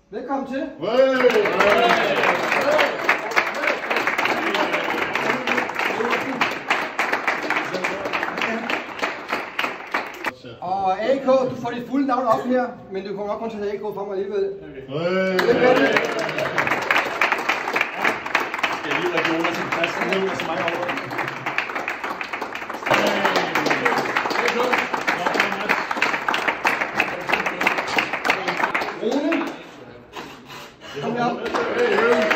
Velkommen til. Og AK, du får dit fulde navn op her, men du kommer nok kun til at have AK for mig alligevel. Okay. Skal jeg lige lade Jonas til pladsen nu, så mange over? Rune. Kom herop.